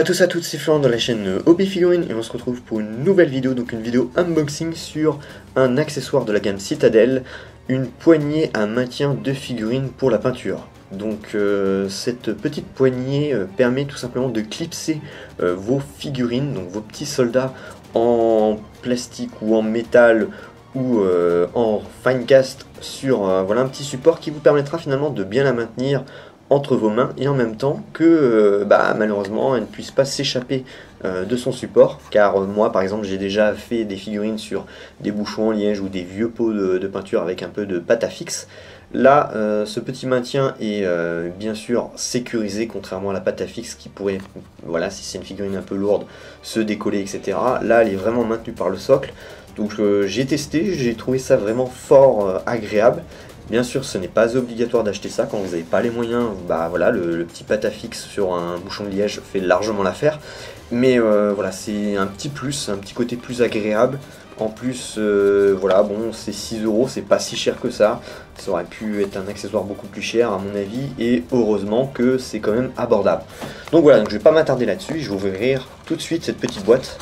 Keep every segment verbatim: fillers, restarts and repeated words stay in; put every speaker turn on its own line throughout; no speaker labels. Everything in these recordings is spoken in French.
à tous et à toutes, c'est Florent de la chaîne O B Figurines et on se retrouve pour une nouvelle vidéo, donc une vidéo unboxing sur un accessoire de la gamme Citadel, une poignée à maintien de figurines pour la peinture. Donc euh, cette petite poignée euh, permet tout simplement de clipser euh, vos figurines, donc vos petits soldats en plastique ou en métal ou euh, en fine cast sur euh, voilà, un petit support qui vous permettra finalement de bien la maintenir entre vos mains et en même temps que euh, bah, malheureusement elle ne puisse pas s'échapper euh, de son support, car euh, moi par exemple j'ai déjà fait des figurines sur des bouchons en liège ou des vieux pots de, de peinture avec un peu de pâte à fixe. Là euh, ce petit maintien est euh, bien sûr sécurisé, contrairement à la pâte à fixe qui pourrait, voilà, si c'est une figurine un peu lourde, se décoller, etc. Là elle est vraiment maintenue par le socle. Donc euh, j'ai testé, j'ai trouvé ça vraiment fort euh, agréable. Bien sûr, ce n'est pas obligatoire d'acheter ça quand vous n'avez pas les moyens. Bah voilà, le, le petit pâte à fixe sur un bouchon de liège fait largement l'affaire. Mais euh, voilà, c'est un petit plus, un petit côté plus agréable. En plus, euh, voilà, bon, c'est six euros, c'est pas si cher que ça. Ça aurait pu être un accessoire beaucoup plus cher à mon avis, et heureusement que c'est quand même abordable. Donc voilà, donc je vais pas m'attarder là-dessus, je vais ouvrir tout de suite cette petite boîte.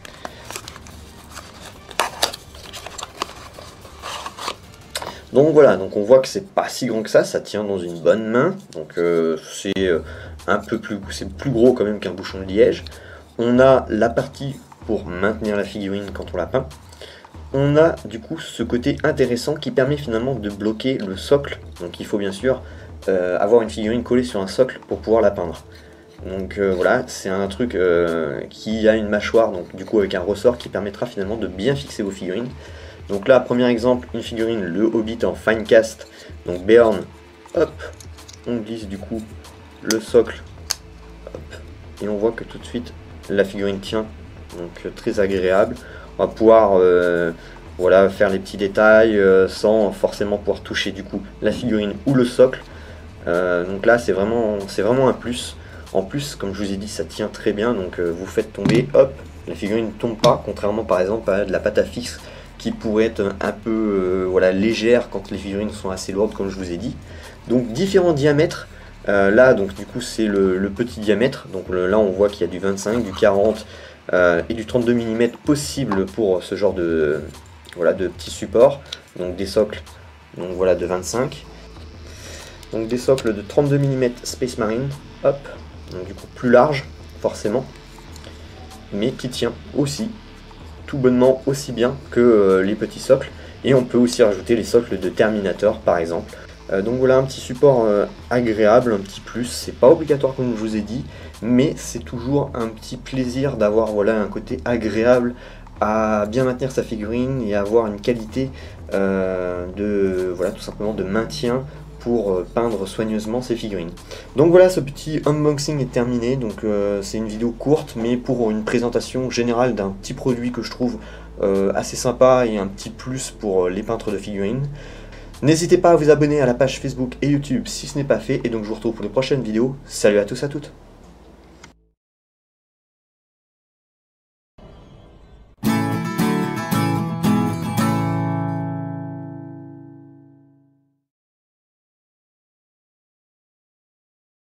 Donc voilà, donc on voit que c'est pas si grand que ça, ça tient dans une bonne main, donc euh, c'est un peu plus, c'est plus gros quand même qu'un bouchon de liège. On a la partie pour maintenir la figurine quand on la peint. On a du coup ce côté intéressant qui permet finalement de bloquer le socle, donc il faut bien sûr euh, avoir une figurine collée sur un socle pour pouvoir la peindre. Donc euh, voilà, c'est un truc euh, qui a une mâchoire, donc du coup avec un ressort qui permettra finalement de bien fixer vos figurines. Donc là, premier exemple, une figurine, le Hobbit en fine cast, donc Beorn, hop, on glisse du coup le socle, hop, et on voit que tout de suite la figurine tient, donc très agréable. On va pouvoir euh, voilà, faire les petits détails euh, sans forcément pouvoir toucher du coup la figurine ou le socle. Euh, donc là, c'est vraiment, c'est vraiment un plus. En plus, comme je vous ai dit, ça tient très bien, donc euh, vous faites tomber, hop, la figurine ne tombe pas, contrairement par exemple à de la pâte à fixe, qui pourrait être un peu euh, voilà, légère quand les figurines sont assez lourdes comme je vous ai dit. Donc différents diamètres, euh, là donc du coup c'est le, le petit diamètre, donc le, là on voit qu'il y a du vingt-cinq, du quarante euh, et du trente-deux millimètres possible pour ce genre de, voilà, de petits supports. Donc des socles, donc voilà, de vingt-cinq, donc des socles de trente-deux millimètres Space Marine, hop, donc du coup plus large forcément, mais qui tient aussi tout bonnement aussi bien que euh, les petits socles, et on peut aussi rajouter les socles de Terminator par exemple. Euh, donc voilà un petit support euh, agréable, un petit plus, c'est pas obligatoire comme je vous ai dit, mais c'est toujours un petit plaisir d'avoir voilà, un côté agréable à bien maintenir sa figurine et avoir une qualité euh, de voilà, tout simplement de maintien pour peindre soigneusement ses figurines. Donc voilà, ce petit unboxing est terminé, donc euh, c'est une vidéo courte mais pour une présentation générale d'un petit produit que je trouve euh, assez sympa et un petit plus pour les peintres de figurines. N'hésitez pas à vous abonner à la page Facebook et YouTube si ce n'est pas fait, et donc je vous retrouve pour les prochaines vidéos. Salut à tous, à toutes.